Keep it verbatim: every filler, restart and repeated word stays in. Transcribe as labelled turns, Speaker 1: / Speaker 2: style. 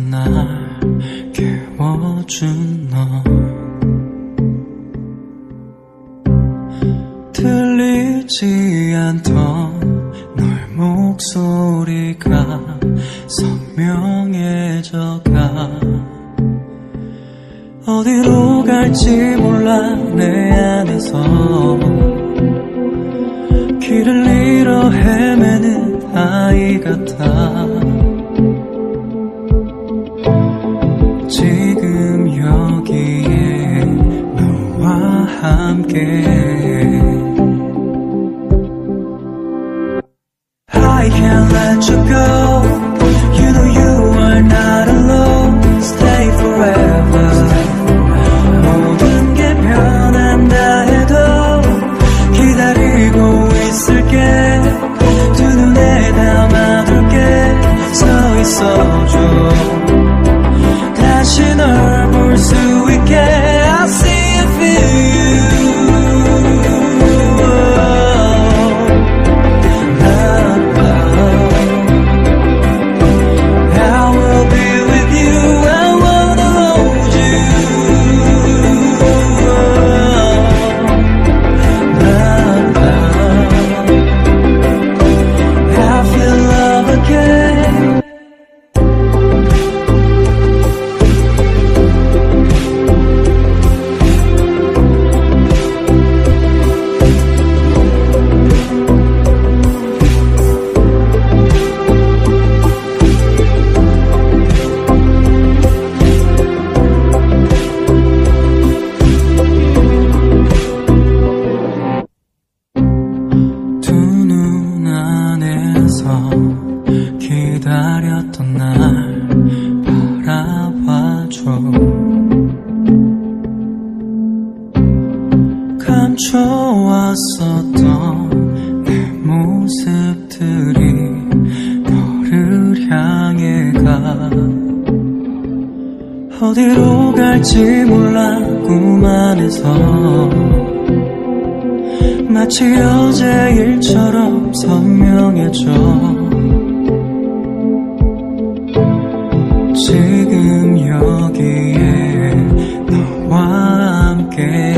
Speaker 1: 날 깨워준 너 들리지 않던 너의 목소리가 선명해져가 어디로 갈지 몰라 내 안에서 길을 잃어 헤매는 아이 같아 지금 여기에 너와 함께 I can't let you go You know you are not alone Stay forever 모든 게 변한다 해도 기다리고 있을게 두 눈에 담아둘게 서 있어줘 다시 널 볼 수 있게 I see and feel 기다렸던 날 바라봐줘 감춰왔었던 내 모습들이 너를 향해 가 어디로 갈지 몰라 꿈 안에서 마치 어제 일처럼 선명해져 지금 여기에 너와 함께